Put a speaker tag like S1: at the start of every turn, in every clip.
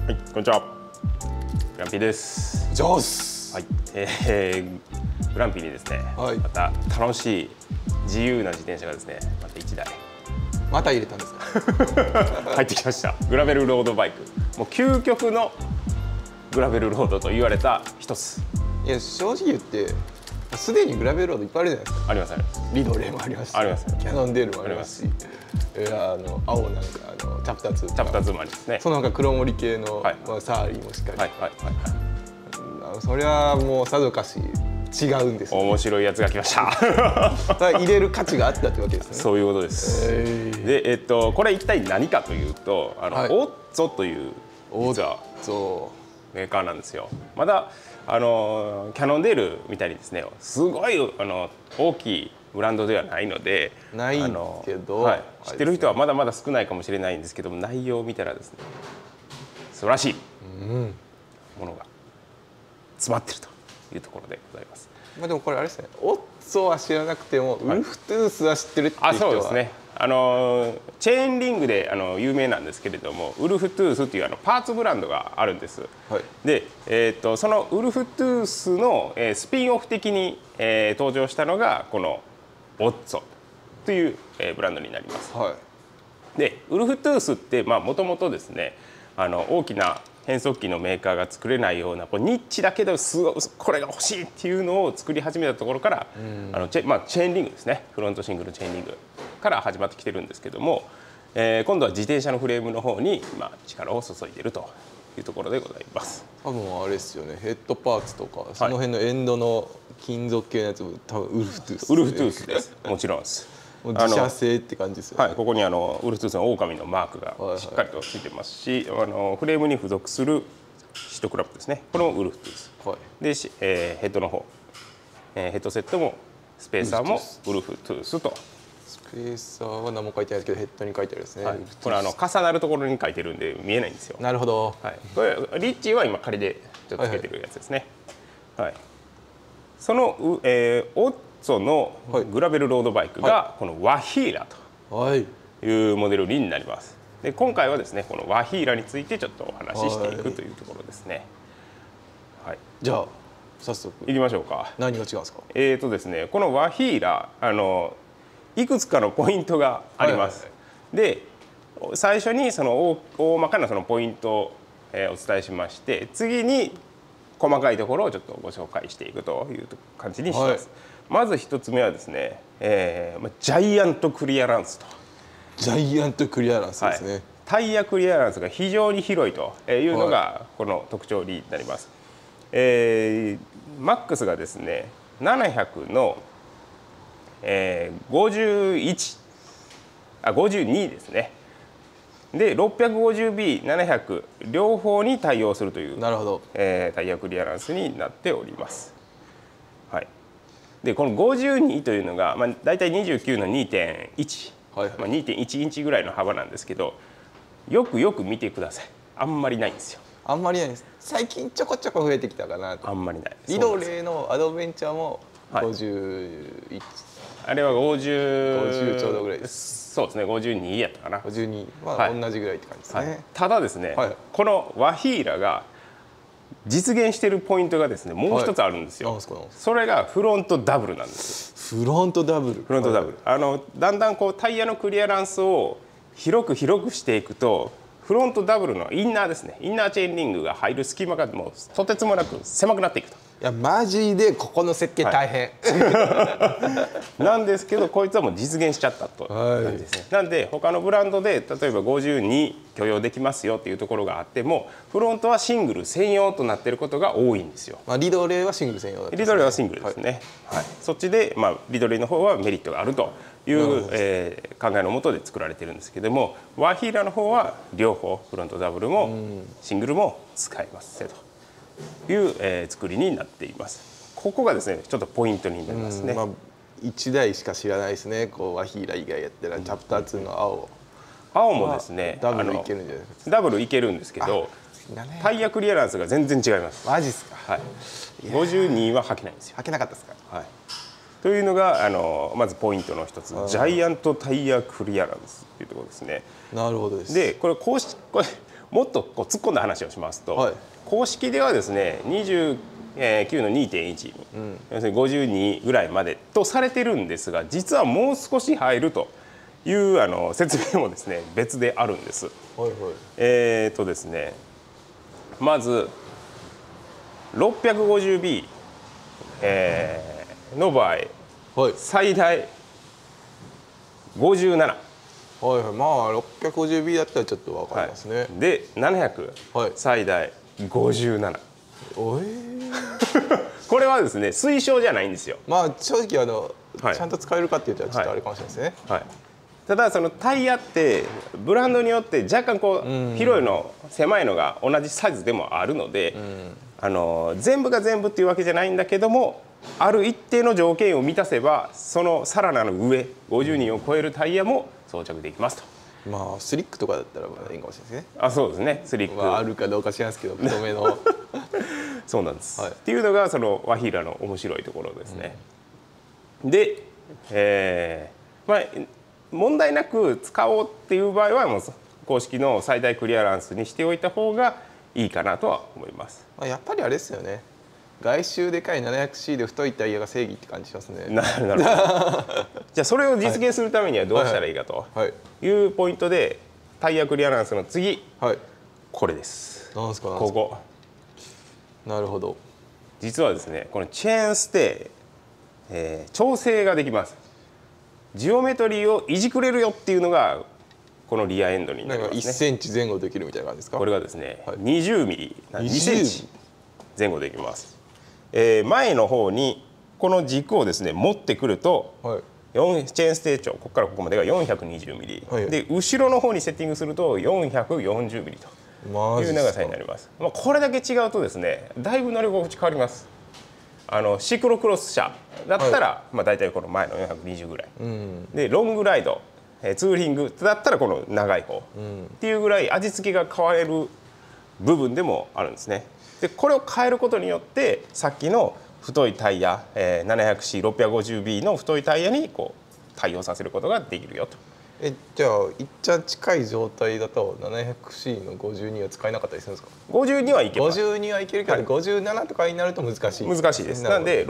S1: はい、こんにちは。グランピーです。
S2: ジョース。
S1: はい、グランピーにですね、
S2: はい、
S1: また楽しい自由な自転車がですね、また1台
S2: また入れたんですか。
S1: 入ってきました。グラベルロードバイク。もう究極のグラベルロードと言われた一つ。
S2: いや正直言ってすでにグラベルロードいっぱいあるじゃないですか。
S1: ありますあります。
S2: リドレーもありますし、
S1: あります。
S2: キャノンデールもありますし、青なんかチャプター2
S1: チャプター2もありますね。
S2: その他黒森系の、
S1: はい、
S2: サーリーもしっかり。
S1: はいはい
S2: はい。それはもうさぞかし違うんです、ね。
S1: 面白いやつが来ました。
S2: 入れる価値があったってわけですね。
S1: そういうことです。で、これ一体何かというと、はい、オッツォという実はメーカーなんですよ。まだキャノンデールみたいにですね、すごい大きいブランドではないので、
S2: ないけど、
S1: はい、知ってる人はまだまだ少ないかもしれないんですけども、内容を見たらですね、素晴らしいものが詰まっているというところでございます。
S2: まあでもこれあれですね、オッツォは知らなくても、ウルフトゥースは知ってるっていう人は、
S1: そうですね。チェーンリングで有名なんですけれども、ウルフトゥースというパーツブランドがあるんです。はい、で、そのウルフトゥースの、スピンオフ的に、登場したのがこのオッツォという、ブランドになります。はい、で、ウルフトゥースってもともとですね、大きな変速機のメーカーが作れないようなニッチだけどこれが欲しいっていうのを作り始めたところから、チェーンリングですね、フロントシングルチェーンリングから始まってきてるんですけども、今度は自転車のフレームの方に力を注いでいるというところでございます。
S2: 多分あれですよね、ヘッドパーツとかその辺のエンドの金属系のやつも多分ウルフトゥース、
S1: ウルフトゥースです。もちろんです。
S2: 自社製って感じですよね。
S1: はい、ここにウルフトゥースの狼のマークがしっかりとついてますし、フレームに付属するシートクラップですね、これもウルフトゥース、はい、でヘッドの方、ヘッドセットもスペーサーもウルフトゥースと。
S2: スペーサーは何も書いてないですけどヘッドに書いてあるですね。はい、
S1: これ重なるところに書いてるんで見えないんですよ。
S2: なるほど。
S1: はい、これリッチーは今仮でちょっとつけてるやつですね。はい、そのオッツォのグラベルロードバイクがこのワヒーラというモデルになります。で、今回はですね、このワヒーラについてちょっとお話ししていくというところですね。はい、
S2: じゃあ早速
S1: いきましょうか。
S2: 何が違うんですか。
S1: ですね、このワヒーラいくつかのポイントがあります。で、最初にその大まかなそのポイントをお伝えしまして、次に細かいところをちょっとご紹介していくという感じにします。はい、まず一つ目はですね、ジャイアントクリアランスと。
S2: ジャイアントクリアランスですね。はい、
S1: タイヤクリアランスが非常に広いというのがこの特徴になります。マックスがですね700の、52ですね。で 650B700 両方に対応するという、タイヤクリアランスになっております。はい、でこの52というのが、だいたい29の 2.1、2.1 インチぐらいの幅なんですけど、よく見てください。あんまりないんですよ。
S2: あんまりないです。最近ちょこちょこ増えてきたかなと。
S1: あんまりない。
S2: リドレーのアドベンチャーも51、
S1: あれは
S2: 50ちょうどぐらいです。
S1: そうですね、52やったかな。
S2: 52は同じぐらいって感じですね。
S1: ただですね、このワヒーラが実現しているポイントがですね、もう一つあるんですよ。それがフロントダブルなんです。
S2: フロントダブル。
S1: フロントダブル。だんだんタイヤのクリアランスを広くしていくと、フロントダブルのインナーですね、インナーチェーンリングが入る隙間がもうとてつもなく狭くなっていくと。
S2: いやマジでここの設計大変、
S1: なんですけど、こいつはもう実現しちゃったという感じですね。なんで他のブランドで例えば52許容できますよっていうところがあっても、フロントはシングル専用となっていることが多いんですよ。
S2: リドレーはシングル専用だったんですね。
S1: リドレーはシングルですね。はい、そっちで、リドレーの方はメリットがあるという、考えのもとで作られているんですけども、ワヒーラの方は両方フロントダブルもシングルも使えますという、作りになっています。ここがですねちょっとポイントになりますね。
S2: 1台しか知らないですね。ワヒーラ以外やったらチャプター2の
S1: 青もですね、
S2: ダブルいけるんじゃないですか。
S1: ダブルいけるんですけど、タイヤクリアランスが全然違います。
S2: マジですか。
S1: はい。52は履けないんですよ。
S2: 履けなかったですか。
S1: はい。というのがまずポイントの一つ、ジャイアントタイヤクリアランスというところですね。
S2: なるほどです。
S1: でこれもっとこう突っ込んだ話をしますと、
S2: はい、
S1: 公式ではですね29の 2.1、要するに52ぐらいまでとされてるんですが、実はもう少し入るという説明もですね別であるんです。
S2: はいはい、
S1: ですね、まず 650B、の場合、はい、最大57。
S2: はいはい、まあ 650B だったらちょっと分かりますね。はい、
S1: で700、はい、最大57。これはですね推奨じゃないんですよ。
S2: まあ正直
S1: はい、
S2: ちゃんと使えるかっていうとちょっとあれかもしれないですね。
S1: はい、ただそのタイヤってブランドによって若干こう広いの狭いのが同じサイズでもあるので、全部が全部っていうわけじゃないんだけども、ある一定の条件を満たせばそのさらなる上52を超えるタイヤも装着できますと。
S2: まあスリックとかだったらまだいいかもしれないですね。
S1: あ、そうですね、スリック、
S2: まあ、あるかどうか知らないですけど太めの
S1: そうなんです、はい、っていうのがそのワヒーラの面白いところですね。で、まあ問題なく使おうっていう場合はもう公式の最大クリアランスにしておいた方がいいかなとは思います。
S2: まあやっぱりあれですよね、外周でかい 700C で太いタイヤが正義って感じしますね。
S1: なるほどじゃあそれを実現するためにはどうしたらいいかというポイントで、タイヤクリアランスの次、はい、これです。
S2: なんですか、
S1: ここ。
S2: なるほど。
S1: 実はですねこのチェーンステイ、調整ができます。ジオメトリーをいじくれるよっていうのがこのリアエンドになりますね。
S2: 1センチ前後できるみたいな感じですか。
S1: これがですね、はい、20ミリ、2センチ前後できます。前の方にこの軸をですね持ってくると、はい、チェーンステイ長、ここからここまでが420ミリ、はい、で後ろの方にセッティングすると440ミリという長さになります。まあ、これだけ違うとですねだいぶ乗り心地変わります。シクロクロス車だったら、はい、まあ大体この前の420ぐらい、でロングライド、ツーリングだったらこの長い方、っていうぐらい味付けが変われる部分でもあるんですね。でこれを変えることによってさっきの太いタイヤ、700C650B の太いタイヤにこう対応させることができるよと。
S2: じゃあいっちゃん近い状態だと 700C の52は使えなかったりするんですか。
S1: 52はいけます。
S2: 52はいけるけど、はい、57とかになると難しい。
S1: 難しいです。なんで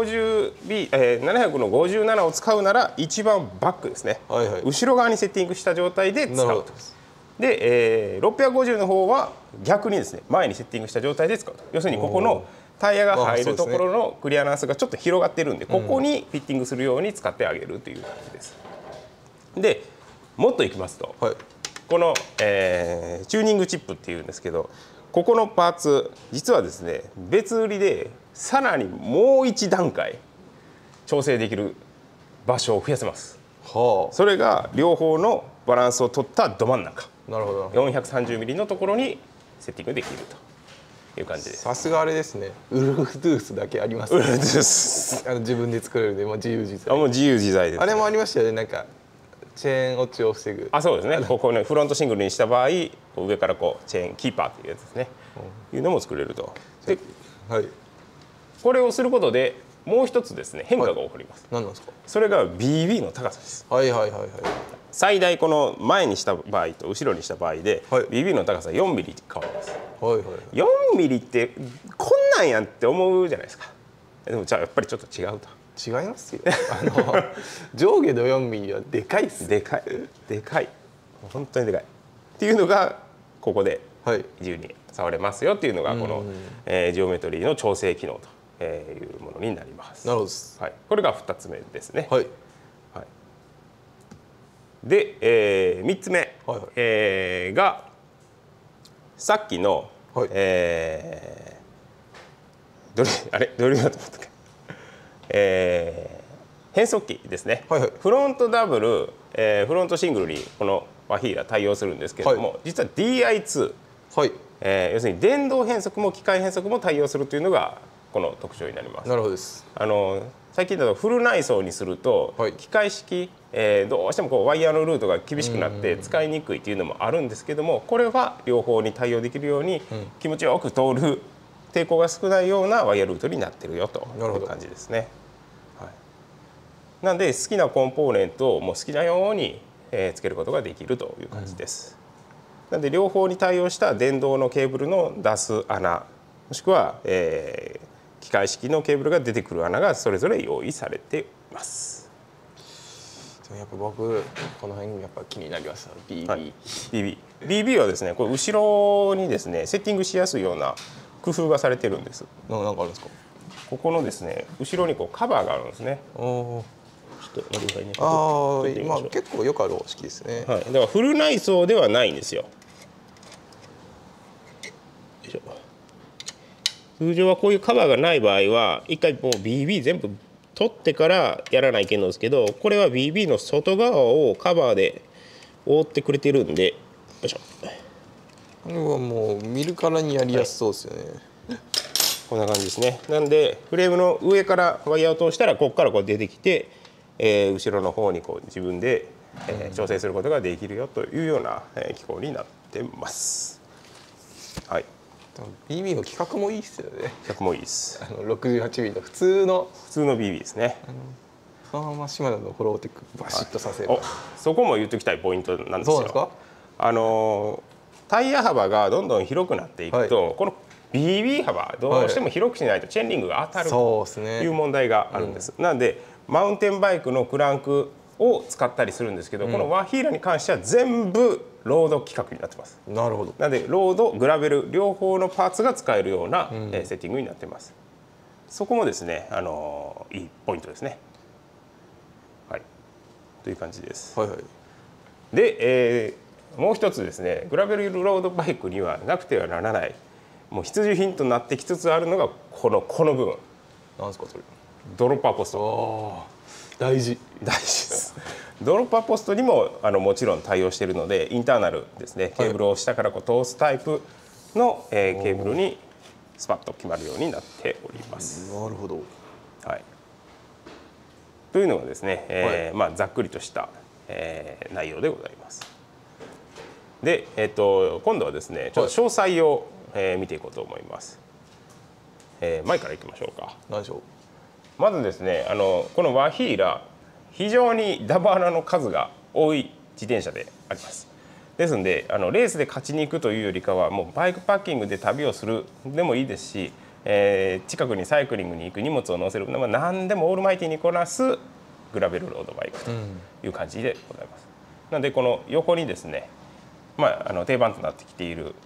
S1: 650B、700の57を使うなら一番バックですね、はいはい、後ろ側にセッティングした状態で使うと。で、650の方は逆にですね前にセッティングした状態で使うと。要するにここのタイヤが入るところのクリアランスがちょっと広がってるんで、ここにフィッティングするように使ってあげるという感じです。でもっといきますと、はい、この、チューニングチップっていうんですけど、ここのパーツ実はですね別売りでさらにもう一段階調整できる場所を増やせます。はあ、それが両方のバランスを取ったど真ん中、なるほど、430ミリのところにセッティングできるという感じです。
S2: さすがあれですね、ウルフトゥースだけありますね。
S1: ウルフトゥース
S2: 自分で作れるんで、もう自由自在。
S1: もう自由自在です、ね。
S2: あれもありましたよね、なんかチェーン落ちを防ぐ。
S1: あ、そうですね。ここねフロントシングルにした場合、上からこうチェーンキーパーっていうやつですね、いうのも作れると。で、はい、これをすることでもう一つですね変化が起こります。
S2: 何なんですか。そ
S1: れが BB の高さです。
S2: はいはいはいはい。
S1: 最大この前にした場合と後ろにした場合で、はい、BB の高さ4ミリ変わります。はいはいはい、4ミリってこんなんやんって思うじゃないですか。でもじゃあやっぱりちょっと違うと。
S2: 違いますよ。上下の4ミリはでかいっす。
S1: でかいでかい、本当にでかいっていうのがここで自由に触れますよっていうのがこの、ジオメトリーの調整機能というものになります。
S2: なるほど、
S1: はい、これが2つ目ですね。
S2: はい、
S1: はい、で、3つ目、はいはい、がさっきの、はい、どれだと思ったっけ、変速機ですね、はいはい、フロントダブル、フロントシングルにこのワヒーラ対応するんですけれども、はい、実は DI2、はい、要するに電動変速も機械変速も対応するというのがこの特徴になります。
S2: なるほどです。
S1: 最近だとフル内装にすると、はい、機械式、どうしてもこうワイヤーのルートが厳しくなって使いにくいというのもあるんですけども、これは両方に対応できるように、気持ちよく通る抵抗が少ないようなワイヤールートになってるよという感じですね。はい、なんで好きなコンポーネントをもう好きなようにつけることができるという感じです。 なので両方に対応した電動のケーブルの出す穴もしくは、機械式のケーブルが出てくる穴がそれぞれ用意されています。
S2: やっぱ僕この辺やっぱ気になります。
S1: BB はですね、これ後ろにですねセッティングしやすいような工夫がされてるんです。
S2: なんかあるんですか？
S1: ここのですね後ろにこうカバーがあるんですね。ちょっと待ってくださいね。
S2: ああ、結構よくある方式ですね。
S1: はい、だからフル内装ではないんですよ。よいしょ。通常はこういうカバーがない場合は一回もう BB 全部取ってからやらないけんのですけど、これは BB の外側をカバーで覆ってくれてるんで、よいしょ。
S2: これはもう見るからにやりやすそうですよね。
S1: こんな感じですね。なんでフレームの上からワイヤーを通したらここからこう出てきて、後ろの方にこう自分で、調整することができるよというような、機構になってます。はい。
S2: BB の規格もいいですよね。
S1: 規格もいいです。
S2: 68ミリの普通の
S1: BB ですね。
S2: そのまま島田のフォローテックバシッとさせる。
S1: そこも言っておきたいポイントなんですよ。
S2: そうなんですか？
S1: タイヤ幅がどんどん広くなっていくと、この BB 幅どうしても広くしないとチェーンリングが当たるという問題があるんです。なのでマウンテンバイクのクランクを使ったりするんですけど、このワヒーラに関しては全部ロード規格になってます。
S2: なるほど。
S1: なのでロードグラベル両方のパーツが使えるような、セッティングになってます。そこもですねいいポイントですね。はい、という感じです。
S2: はいはい。
S1: で、もう一つですねグラベルロードバイクにはなくてはならないもう必需品となってきつつあるのがこの部分。
S2: なんですかそれ？
S1: ドロッパーポスト。
S2: 大事
S1: です。ドロッパーポストにももちろん対応しているのでインターナルですねケーブルを下からこう通すタイプの、ケーブルにスパッと決まるようになっております。
S2: なるほど。
S1: はい、というのがですね、ざっくりとした、内容でございます。で、今度はですねちょっと詳細を、見ていこうと思います。前からいきましょうか。
S2: 何でしょう？
S1: まずですねこのワヒーラ非常にダブ穴の数が多い自転車であります。ですのでレースで勝ちに行くというよりかはもうバイクパッキングで旅をするでもいいですし、近くにサイクリングに行く荷物を載せるのも何でもオールマイティにこなすグラベルロードバイクという感じでございます。なのでこの横にですね、定番となってきている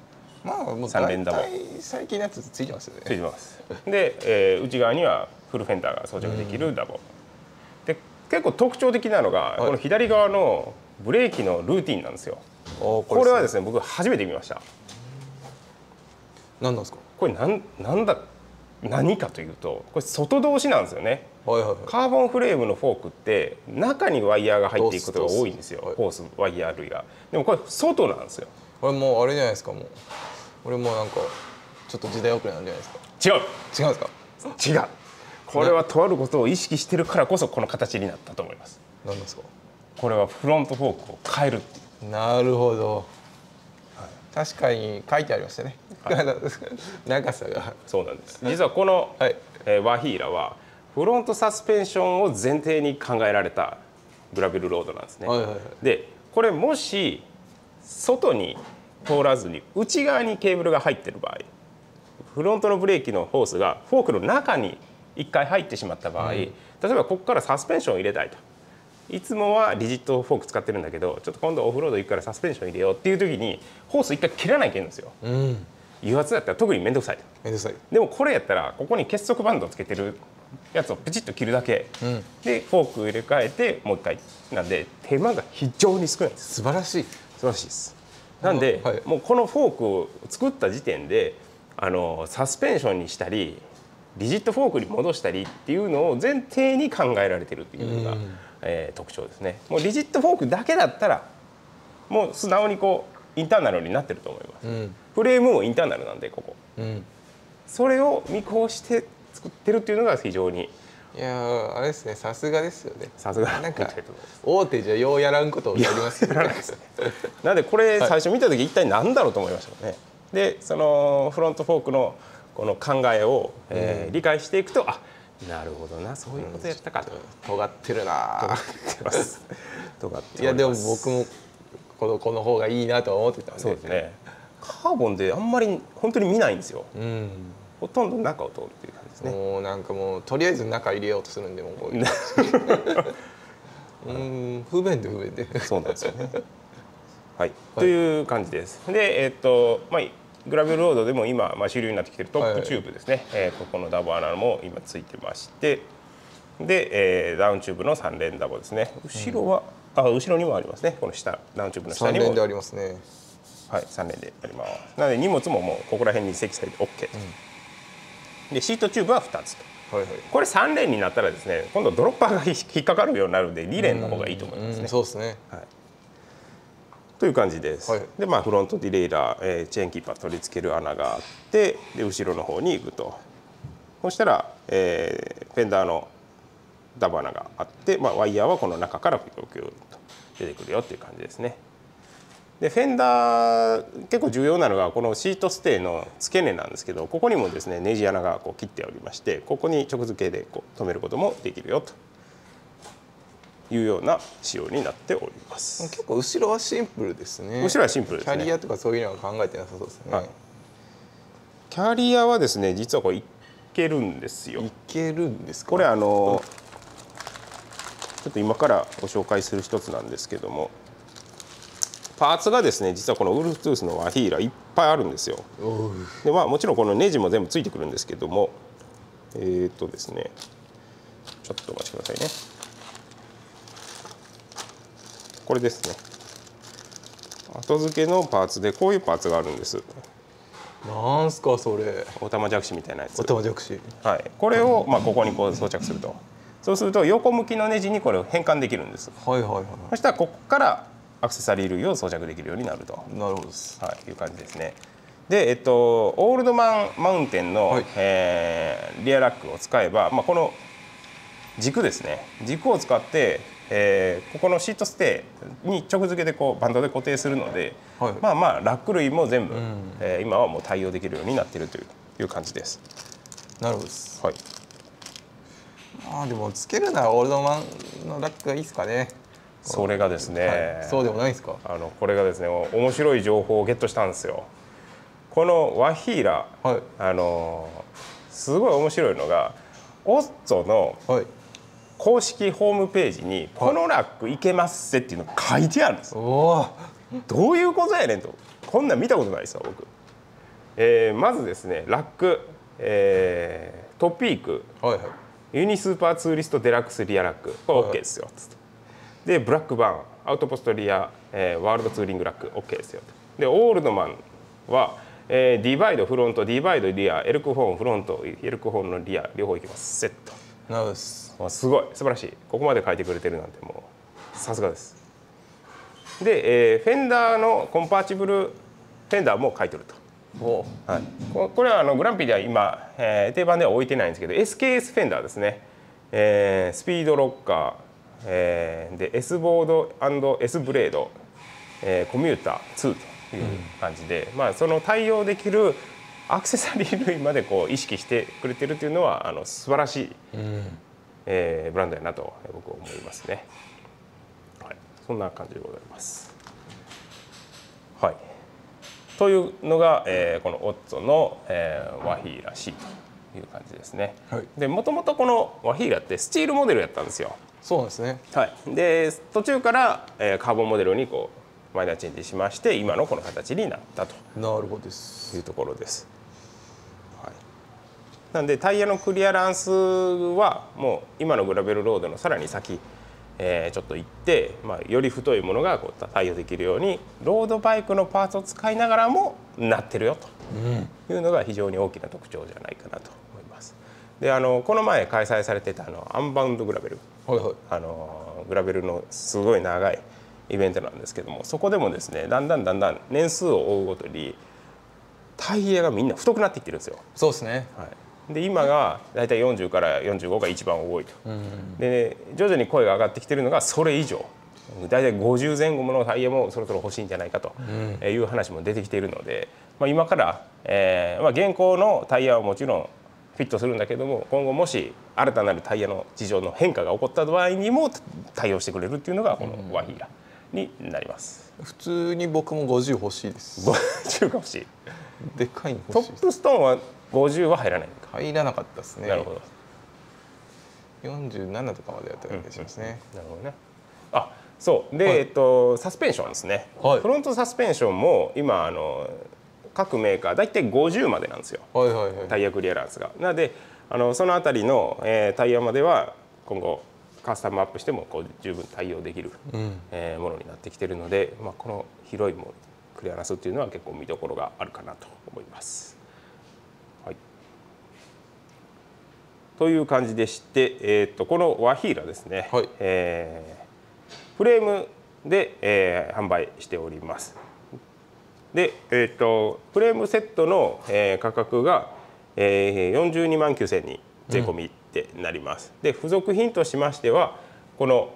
S1: 3連ダボ
S2: 最近のやつついてますよね。
S1: ついてます。で、内側にはフルフェンダーが装着できるダボ。で結構特徴的なのが、この左側のブレーキのルーティンなんですよ。これはですね僕初めて見ました。
S2: 何なんですか？
S1: これ何かというとこれ外通しなんですよね。カーボンフレームのフォークって中にワイヤーが入っていくことが多いんですよ。ホースワイヤー類が。でもこれ外なんですよ。
S2: これもうあれじゃないですか。もう俺もなんかちょっと時代遅れなんじゃないですか。違うんですか？
S1: 違う。これはとあることを意識してるからこそこの形になったと思います。
S2: 何ですか？
S1: これはフロントフォークを変えるっていう。
S2: なるほど。確かに書いてありましたね。長さが。
S1: そうなんです。実はこの、ワヒーラはフロントサスペンションを前提に考えられたグラベルロードなんですね。でこれもし外に通らずに内側にケーブルが入っている場合、フロントのブレーキのホースがフォークの中に1回入ってしまった場合、例えばここからサスペンションを入れたいと。いつもはリジットフォーク使ってるんだけどちょっと今度オフロード行くからサスペンション入れようっていう時にホース1回切らないといけないんですよ。油圧だったら特に面倒くさい。でもこれやったらここに結束バンドをつけてるやつをプチッと切るだけ、でフォークを入れ替えてもう1回なんで手間が非常に少ないです。
S2: 素晴らしい
S1: です。なんで、もうこのフォークを作った時点でサスペンションにしたりリジットフォークに戻したりっていうのを前提に考えられてるっていうのが、特徴ですね。もうリジットフォークだけだったらもう素直にこうインターナルになってると思います。フレームもインターナルなんでここ、それを見越して作ってるっていうのが非常に
S2: いやあれですね、さすがですよね。
S1: さすが
S2: なんか大手じゃようやらんことをやりますよね。
S1: なんでこれ最初見た時一体何だろうと思いましたね。でそのフロントフォークのこの考えを、理解していくとなるほどなそういうことやったかと。
S2: 尖ってるな。
S1: 尖ってます。尖ってます。
S2: いやでも僕もこの方がいいなとは思ってたんで。
S1: そうですね。カーボンであんまり本当に見ないんですよ。ほとんど中を通るっていう感じですね。
S2: もうなんかもうとりあえず中入れようとするんでもう不便で
S1: そうなんですよね。はい、という感じです。でグラベルロードでも今、主流になってきているトップチューブですね、ここのダボ穴も今ついてまして、で、ダウンチューブの3連ダボですね。後ろは、後ろにもありますね。この下ダウンチューブの下にも
S2: 3連でありますね。
S1: はい、3連であります。なので荷物ももうここら辺に設置されて OK と、でシートチューブは2つと、これ3連になったらですね、今度ドロッパーが引っかかるようになるので2連の方がいいと思いますね。
S2: そうですね、
S1: はい、という感じです。でフロントディレイラー、チェーンキーパー取り付ける穴があって、で後ろの方に行くと、そしたら、フェンダーのダボ穴があって、ワイヤーはこの中からピュピュと出てくるよっていう感じですね。でフェンダー結構重要なのがこのシートステイの付け根なんですけど、ここにもですねネジ穴がこう切っておりまして、ここに直付けでこう止めることもできるよというような仕様になっております。
S2: 結構後ろはシンプルですね。
S1: 後ろはシンプルですね。
S2: キャリアとかそういうのは考えてなさそうですね。
S1: キャリアはですね実はこれいけるんですよ。
S2: いけるんですか。
S1: これちょっと今からご紹介する一つなんですけども、パーツがですね実はこのウルフトゥースのワヒーラいっぱいあるんですよ。でもちろんこのネジも全部ついてくるんですけども、ですねちょっとお待ちくださいね。これですね、後付けのパーツでこういうパーツがあるんです。
S2: なんすかそれ。
S1: オタマジャクシみたいなやつ。
S2: オタマジャクシ。
S1: はい。これをここにこう装着すると、そうすると横向きのネジにこれを変換できるんです。そしたらここからアクセサリー類を装着できるようになると。
S2: なるほどです。
S1: はい、いう感じですね。で、オールドマンマウンテンの、リアラックを使えば、この軸ですね、軸を使って、ここのシートステイに直付けでこうバンドで固定するので、ラック類も全部、今はもう対応できるようになっているという感じです。
S2: なるほどです。
S1: はい。
S2: でもつけるならオールドマンのラックがいいですかね。
S1: それがですね、
S2: そうでもないですか。
S1: これがですね面白い情報をゲットしたんですよ。このワヒーラ、すごい面白いのがオッツォの公式ホームページにこのラックいけますっていうのが書いてあるんです。どういうことやねんと、こんなん見たことないですよ僕。まずですねラック、トピーク、ユニスーパーツーリストデラックスリアラック、これ OK ですよ。でブラックバーン、アウトポストリア、ワールドツーリングラック OK ですよ。でオールドマンは、ディバイドフロント、ディバイドリア、エルクホーンフロント、エルクホーンのリア両方いきます。セット。
S2: なるほどです。
S1: すごい素晴らしい。ここまで書いてくれてるなんてもうさすがです。で、フェンダーのコンパーチブルフェンダーも書いてると。これはグランピーでは今、定番では置いてないんですけど SKS フェンダーですね、スピードロッカー、で S ボード&S ブレード、コミューター2という感じで、その対応できるアクセサリー類までこう意識してくれてるというのは素晴らしい、ブランドやなと僕は思いますね。はい、そんな感じでございます。はい、というのが、このオッツォの、ワヒーラ C という感じですね。でもともとこのワヒーラってスチールモデルやったんですよ。
S2: そうなんですね。
S1: はい、で途中から、カーボンモデルにこうマイナーチェンジしまして今のこの形になったというところです。なんでタイヤのクリアランスはもう今のグラベルロードのさらに先、ちょっと行って、より太いものがこう対応できるようにロードバイクのパーツを使いながらもなってるよというのが非常に大きな特徴じゃないかなと思います。でこの前開催されてたアンバウンドグラベル、グラベルのすごい長いイベントなんですけども、そこでもですねだんだん年数を追うごとにタイヤがみんな太くなってきてるんですよ。
S2: そうですね。
S1: で今がだいたい40から45が一番多いと。で徐々に声が上がってきてるのがそれ以上だいたい50前後のタイヤもそろそろ欲しいんじゃないかという話も出てきているので、今から、現行のタイヤはもちろんフィットするんだけども、今後もし新たなるタイヤの事情の変化が起こった場合にも対応してくれるっていうのがこのワヒーラになります。
S2: 普通に僕も50欲しいです。
S1: 50が欲しい。
S2: でかいの欲しい。
S1: トップストーンは50は入らないのか。
S2: 入らなかったですね。
S1: なるほど。
S2: 47とかまでやった気がしますね。
S1: なるほどね。あ、そうで、
S2: はい、
S1: サスペンションですね。
S2: はい、
S1: フロントサスペンションも今各メーカーだいたい50までなんですよ。
S2: はいはいはい、
S1: タイヤクリアランスが。なのでそのあたりの、タイヤまでは今後カスタムアップしてもこう十分対応できる、ものになってきているので、まあ、この広いもクリアランスっていうのは結構見どころがあるかなと思います。はい、という感じでして、このワヒーラですね、
S2: はい、
S1: フレームで、販売しております。で、フレームセットの、価格が、42万9000円に税込みってなります。で付属品としましてはこの、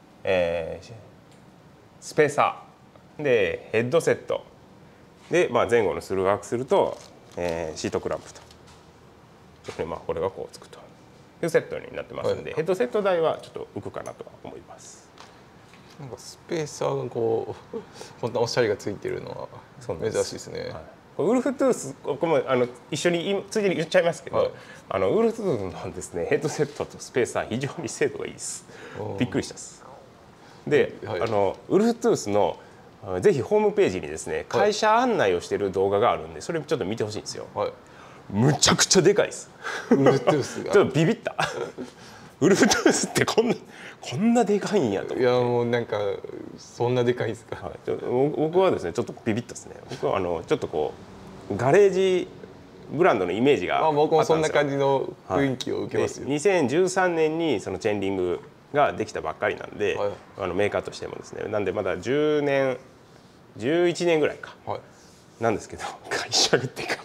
S1: スペーサーでヘッドセットで、まあ、前後のスルーアクセルと、シートクランプと、まあ、これがこうつくというセットになってますので、はい、ヘッドセット代はちょっと浮くかなとは思います。
S2: なんかスペーサーがこうこんなおしゃれがついてるのは珍しいですね。はい、
S1: ウルフトゥース、これも一緒についでに言っちゃいますけど、はい、ウルフトゥースのですねヘッドセットとスペーサー非常に精度がいいです。びっくりしたです。で、はい、ウルフトゥースのぜひホームページにですね会社案内をしている動画があるんで、それちょっと見てほしいんですよ。はい、むちゃくちゃでかいです。
S2: ウルフトゥースが
S1: ちょっとビビった。ウルフトゥースってこんなでかいんやと思って。
S2: いやもうなんかそんなでかいですか。
S1: はい、僕はですねちょっとビビったですね。僕はちょっとこうガレージブランドのイメージがあったんですよ。
S2: 僕もそんな感じの雰囲気を受けますよ。
S1: はい、2013年にそのチェーンリングができたばっかりなんで、はい、メーカーとしてもですね、なんでまだ10年11年ぐらいか、はい、なんですけど会社ってか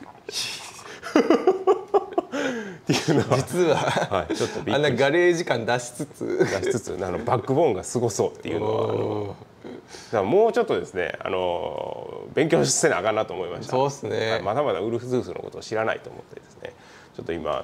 S1: っていうのは
S2: 実は、はい、ちょっとあんなガレージ感出しつつ
S1: バックボーンがすごそうっていうのはだからもうちょっとですね勉強せなあかんなと思いました。
S2: そうですね、
S1: はい、まだまだウルフトゥースのことを知らないと思ってですね、ちょっと今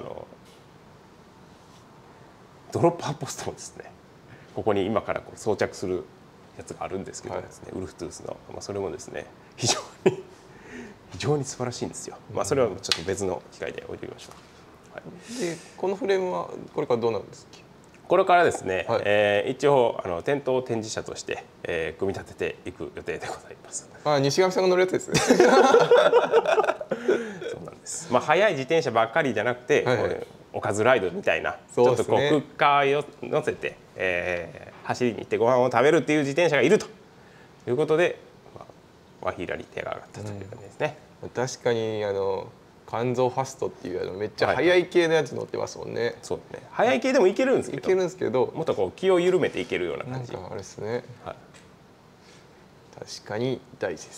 S1: ドロップアッポストもですねここに今からこう装着するやつがあるんですけどですね、はい、ウルフトゥースの、まあ、それもですね非常に素晴らしいんですよ。まあ、それはちょっと別の機会で置いておきましょう。はい、
S2: でこのフレームはこれからどうなるんですか。
S1: これからですね、はい、一応店頭展示車として、組み立てていく予定でございます。
S2: 西上さんが乗るやつですね。
S1: そうなんです。まあ速い自転車ばっかりじゃなくて、はいはい、おかずライドみたいな、ちょっとこうクッカーを乗せて、走りに行ってご飯を食べるっていう自転車がいるということで、ワヒーラに手が上がったという感じですね。
S2: 確かに肝臓ファストっていうめっちゃ速い系のやつ乗ってますもんね。はい、
S1: そうね。速い系でもいけるんですけど。
S2: いけるんですけど、
S1: もっとこう気を緩めていけるような感じ。
S2: なんかあれですね。はい、確かに大事です。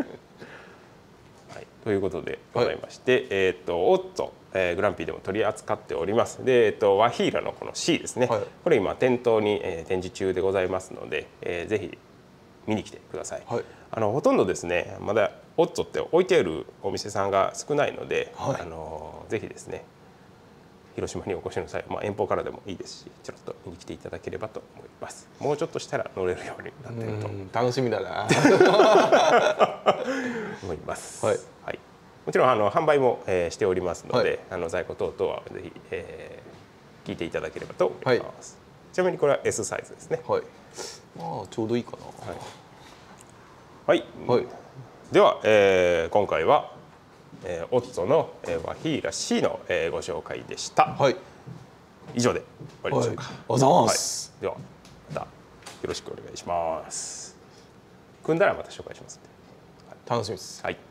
S1: はい、ということでございまして、はい、オッツォ、グランピーでも取り扱っております。で、ワヒーラのこの C ですね。はい、これ今店頭に、展示中でございますので、ぜひ見に来てください。はい、ほとんどですねまだオッツォって置いてあるお店さんが少ないので、はい、ぜひですね広島にお越しの際、まあ、遠方からでもいいですしちょっと見に来ていただければと思います。もうちょっとしたら乗れるようになっていると
S2: 楽しみだな
S1: 思います。はい、はい、もちろん販売も、しておりますので、はい、在庫等々はぜひ、聞いていただければと思います。はい、ちなみにこれは S サイズですね。
S2: はい、まあちょうどいいかな。
S1: はい、はいはい、では、今回は、オッツォの、ワヒーラ C の、ご紹介でした。はい、以上で終わりましょうか。
S2: はい、おはようございます。
S1: はい、ではまたよろしくお願いします。組んだらまた紹介しますので、
S2: 楽しみです。
S1: はい。